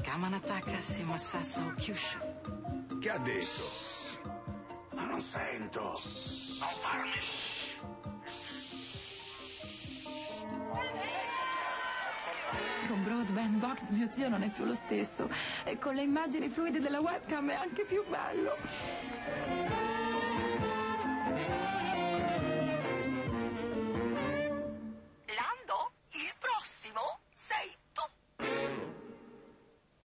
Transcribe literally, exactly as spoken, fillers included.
Kamanataka Simasaso Kyushu. Che ha detto? Ma non sento. Non farmi. Con Broadband Box mio zio non è più lo stesso e con le immagini fluide della webcam è anche più bello.